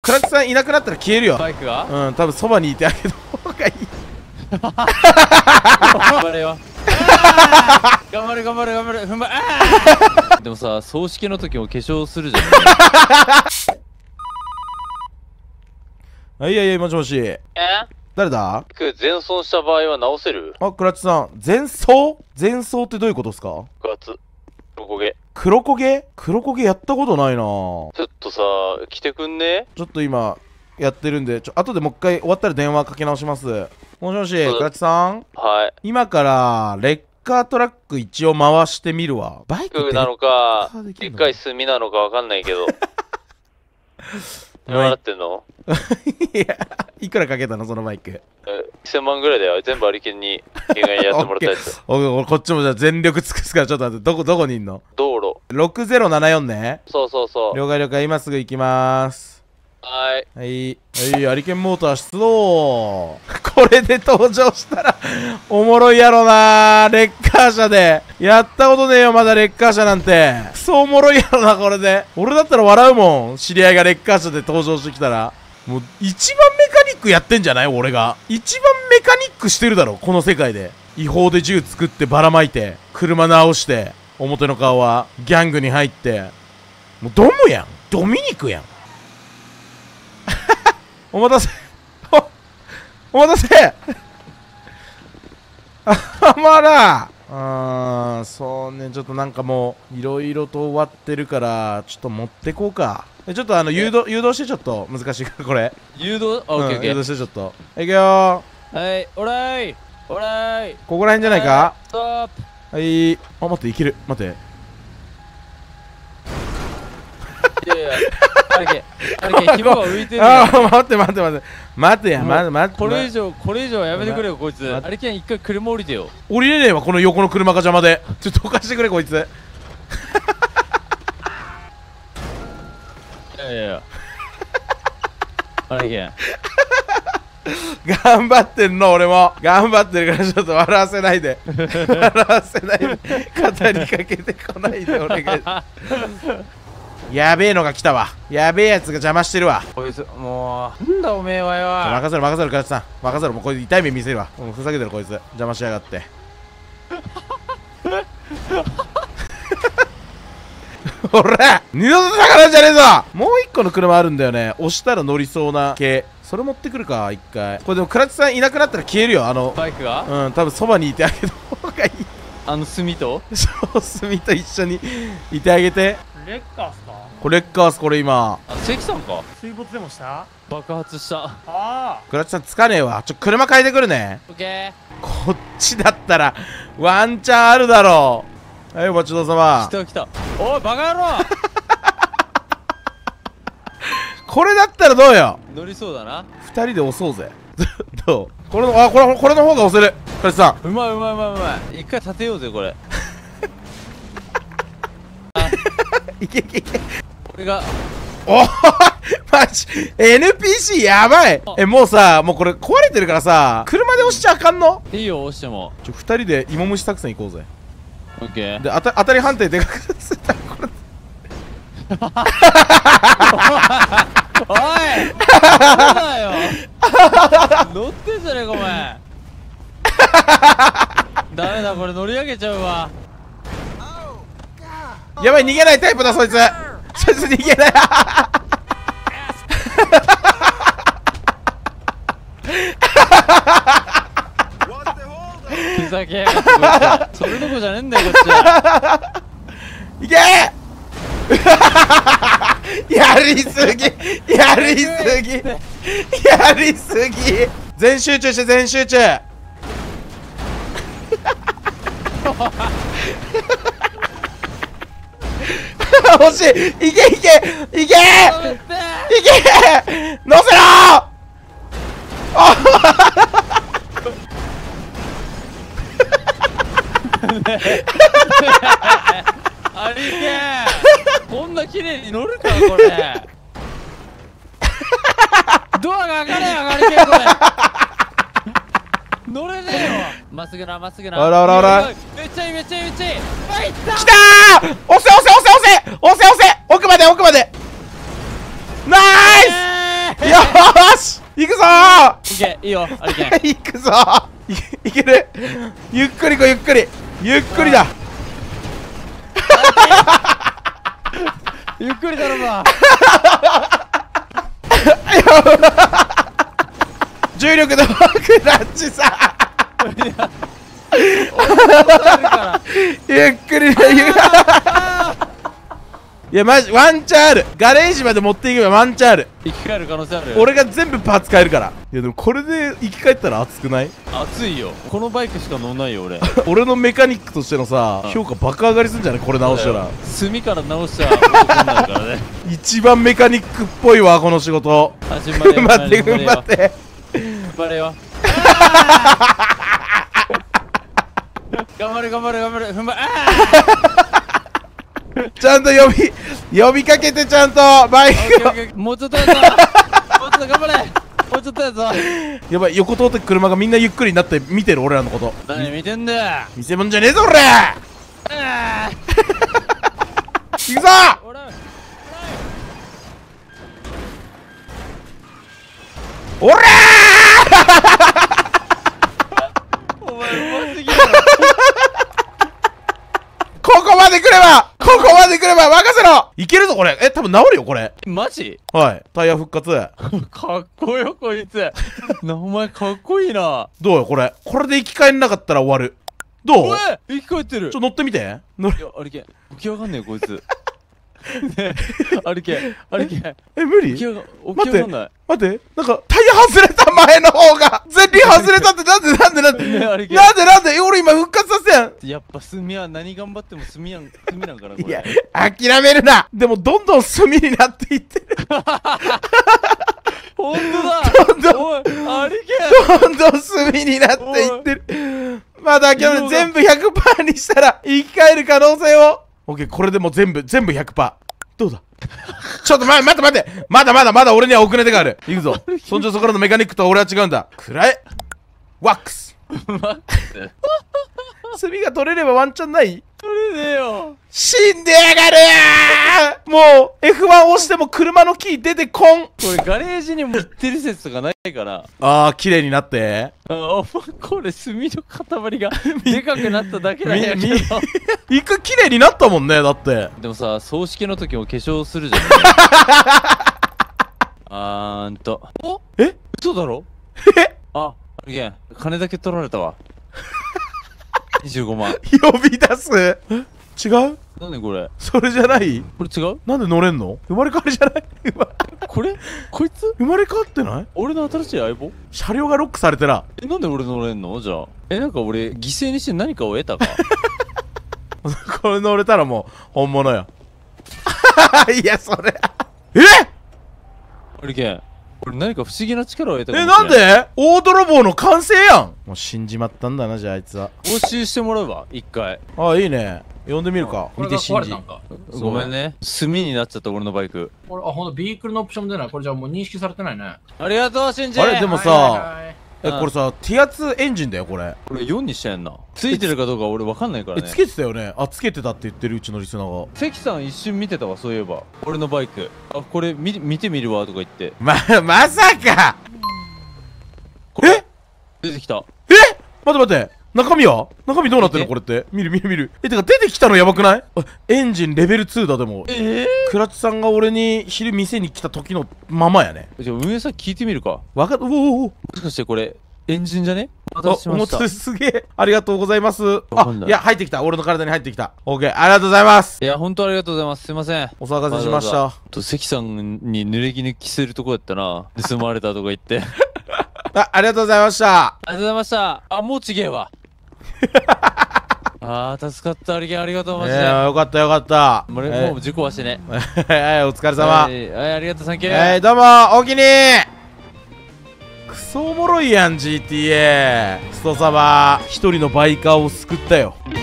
クラッチさんいなくなったら消えるよ。 バイクがうん、多分そばにいてあげた方がいい。 頑張れよ。頑張れ頑張れ頑張れ踏ん張れ。でもさ、葬式の時も化粧するじゃん。 はいはいはい、もしもし。誰だ？ 全損した場合は直せる？ あ、クラッチさん、前奏ってどういうことですか？ ガツ黒焦げ。 黒焦げやったことないな。 ちょっとさ、来てくんね？ ちょっと今やってるんで、後でもう一回終わったら電話かけ直します。もしもし、クラッチさん。 はい。 今からレッカートラック一応回してみるわ。バイクってなのか、でっかい炭なのかわかんないけど。今払ってんの？ いや、いくらかけたのそのバイク。 1000万ぐらいだよ。全部ありきんに意外にやってもらったやつ。 俺こっちもじゃあ全力尽くすから、ちょっと待って、どこにいんの？ 道路。 6074ね。 そうそうそう。 了解了解、今すぐ行きまーす。 はい。 はい、アリケンモーター出動。これで登場したらおもろいやろなー。レッカー車でやったことねえよ、まだレッカー車なんて。クソおもろいやろな、これで。俺だったら笑うもん、知り合いがレッカー車で登場してきたら。もう一番メカニックやってんじゃない？俺が一番メカニックしてるだろ、この世界で。違法で銃作ってばらまいて車直して、表の顔はギャングに入って、もうドムやん、ドミニクやん。お待たせお待たせあまらそうね、ちょっとなんかもういろいろと終わってるからちょっと持ってこうか。ちょっと誘導して、ちょっと難しいからこれ誘導？オッケーオッケー。 誘導してちょっといくよー。はい、オライオライ。 ここら辺じゃないか？ ストップ。 はい。あ、待って、いける。待って。 いやいや、あれ紐が浮いてる。 ああ、待って待てや、待って。 これ以上やめてくれよ、こいつ。あれけん一回車降りてよ。 降りれねえわ、この横の車が邪魔で。ちょっとどかしてくれ、こいつ。 いやあれけん頑張ってんの、俺も。頑張ってるから、ちょっと笑わせないで。笑わせないで。肩にかけてこないで、お願い。やべえのが来たわ。やべえやつが邪魔してるわ。 こいつ、もう、なんだおめえはよ。 任せろ、クラッチさん。任せろ、もうこいつ痛い目見せるわ。もうふざけてる、こいつ。邪魔しやがって。ほら二度と魚じゃねえぞ。もう一個の車あるんだよね。押したら乗りそうな系。それ持ってくるか、一回。これでもクラッチさんいなくなったら消えるよ、 バイクが？ うん、多分そばにいてあげた方がいい。 炭と？ そう、炭と一緒にいてあげて。 レッカーっすか？ これレッカース、これ今。 関さんか？ 水没でもした？ 爆発した。 ああ。 クラッチさんつかねえわ。車変えてくるね。 オッケー。 こっちだったらワンチャンあるだろう。はい、お待ちどうさま。 来た。おいバカ野郎。 これだったらどうよ。 乗りそうだな。 二人で押そうぜ。どう？これの方が押せる。クラッチさん。 うまい。一回立てようぜこれ。 いけ。 俺が。 おーマジ NPC やばい。もうさ、もうこれ壊れてるからさ、車で押しちゃあかんの？ いいよ押しても。 二人で芋虫作戦行こうぜ。 オッケー。 で、当たり判定でかくする。これおいそうだよ。乗ってんじゃねえかお前。ダメだ、これ乗り上げちゃうわ。 やばい、逃げないタイプだそいつ逃げない。 ふざけやがって。それどころじゃねえんだよこっちは。 いけやりすぎ全集中欲しい。いけ乗せろありげえ。こんな綺麗に乗るかこれ。ドアが開かねえよ、ありげえこれ。乗れねえよ。まっすぐな。 ほらめっちゃいい。あ、いったきたー。押せ奥までナイスオッケー、いいよ、あれけん。 行くぞ。いける。ゆっくり行こう、ゆっくり。ゆっくりだ。 ゆっくりだろば。 重力のクラッチさ。ゆっくりだ。いやマジワンチャンある。ガレージまで持っていけばワンチャンある。 生き返る可能性ある。 俺が全部パーツ変えるから。いやでもこれで生き返ったら熱くない？ 熱いよ。このバイクしか乗んないよ俺。 俺のメカニックとしてのさ、評価爆上がりすんじゃない？これ直したら。 炭から直したら男になるからね。 一番メカニックっぽいわこの仕事。 始まれよ。 踏ん張って踏ん張って。 頑張れよ。頑張れ頑張れ頑張れ。踏ん張れ。 ちゃんと呼びかけて、ちゃんとバイクを。 もうちょっとやぞ。もうちょっと頑張れ。もうちょっとやぞ。 やばい、横通ってく車がみんなゆっくりになって見てる俺らのこと。 何見てんだよ。 見せ物じゃねえぞ俺。行くぞ。おらー。 お前うますぎる。 ここまで来れば任せろ。いけるぞこれ。多分治るよこれ。 マジ？ はい、タイヤ復活。 かっこよこいつ。お前かっこいいな。 どうよこれで生き返んなかったら終わる。どう？ 生き返ってる。 乗ってみて。乗れ。 いや、あれけ起き上がんねえこいつ。ねあれけ無理？ 起き上がんない。 待って、なんかタイヤ外れた、前の方が前輪外れたって。なんで俺今復活させやん。 やっぱ炭は何頑張っても炭なんからこれ。 いや諦めるな。でもどんどん炭になっていってる。 ほんとだ。 どんどんおいあれけどんどん炭になっていってる。まだ今日全部 100% にしたら生き返る可能性を。オッケー、これでもう全部 100%。どうだ。ちょっと待って。まだ俺には遅れてがある。いくぞ。そんじょそこらのメカニックとは俺は違うんだ。くらえワックス。炭が取れればワンチャンない？ 取れねえよ。 死んでやがるー。もう F1 押しても車のキー出てこん。 これガレージに持ってる説とかないから。 綺麗になって。 お前これ炭の塊がでかくなっただけなんやけど。 一回綺麗になったもんね。だってでもさ、葬式の時も化粧するじゃん。お嘘だろ。あれ金だけ取られたわ。25万。 呼び出す。違う？ なんでこれ？ それじゃない？ これ違う？ なんで乗れんの？生まれ変わりじゃない？ これ？こいつ？ 生まれ変わってない？ 俺の新しい相棒？ 車両がロックされてら。 なんで俺乗れんの？じゃあなんか俺犠牲にして何かを得たか。 これ乗れたらもう本物よ。いやそれあれけん俺何か不思議な力を得たかもしれなんで？大泥棒の完成やん。もう死んじまったんだな、じゃああいつは。 押収してもらうわ一回。 いいね。呼んでみるか。見て信じ。 ごめんね、炭になっちゃった俺のバイク。 ほんとビークルのオプション出ない。これじゃもう認識されてないね。 ありがとうシンジ。 あれでもさ、これさ、低圧エンジンだよこれ。 これ4にしてんな。ついてるかどうか俺分かんないからね。 つけてたよね。つけてたって言ってるうちのリスナーが。 関さん一瞬見てたわ、そういえば。俺のバイク。これ見てみるわとか言って。 まさか。 出てきた。 待って。中身どうなってんのこれって。見る。てか出てきたのやばくない？エンジンレベル2だ。でもクラッチさんが俺に昼店に来た時のままやね。 じゃあ運営さん聞いてみるか。 もしかしてこれエンジンじゃね？ すげえ。ありがとうございます。いや入ってきた。俺の体に入ってきた。オッケー、ありがとうございます。 いや本当ありがとうございます。すいません、 お騒がせしました。 関さんに濡れ衣着せるとこやったな。盗まれたとか言って。 ありがとうございました。 ありがとうございました。もうちげえわ。助かった。ありがとうマジで。 よかったもう事故はしてね。 お疲れ様。 ありがとうサンキュー。 どうもおおきに。クソおもろいやん GTA。クソ様一人のバイカーを救ったよ。